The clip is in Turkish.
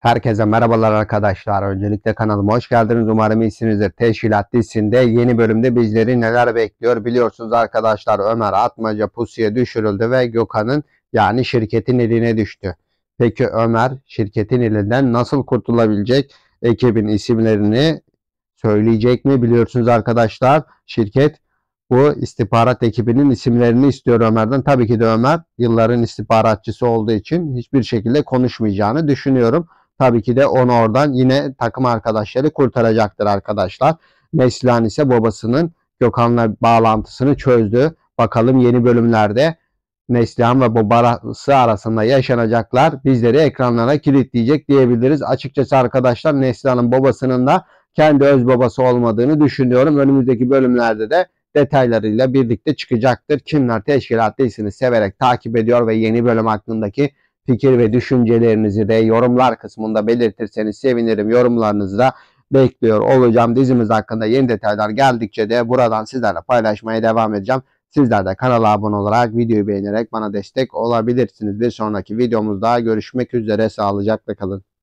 Herkese merhabalar arkadaşlar. Öncelikle kanalıma hoş geldiniz. Umarım iyisinizdir. Teşkilat dizisinde yeni bölümde bizleri neler bekliyor biliyorsunuz arkadaşlar. Ömer Atmaca pusuya düşürüldü ve Gökhan'ın yani şirketin eline düştü. Peki Ömer şirketin elinden nasıl kurtulabilecek? Ekibin isimlerini söyleyecek mi biliyorsunuz arkadaşlar. Şirket bu istihbarat ekibinin isimlerini istiyor Ömer'den. Tabii ki de Ömer yılların istihbaratçısı olduğu için hiçbir şekilde konuşmayacağını düşünüyorum. Tabii ki de onu oradan yine takım arkadaşları kurtaracaktır arkadaşlar. Neslihan ise babasının Gökhan'la bağlantısını çözdü. Bakalım yeni bölümlerde Neslihan ve babası arasında yaşanacaklar bizleri ekranlara kilitleyecek diyebiliriz. Açıkçası arkadaşlar Neslihan'ın babasının da kendi öz babası olmadığını düşünüyorum. Önümüzdeki bölümlerde de detaylarıyla birlikte çıkacaktır. Kimler Teşkilat dizisini severek takip ediyor ve yeni bölüm hakkındaki fikir ve düşüncelerinizi de yorumlar kısmında belirtirseniz sevinirim. Yorumlarınızı da bekliyor olacağım. Dizimiz hakkında yeni detaylar geldikçe de buradan sizlerle paylaşmaya devam edeceğim. Sizler de kanala abone olarak videoyu beğenerek bana destek olabilirsiniz. Bir sonraki videomuzda görüşmek üzere. Sağlıcakla kalın.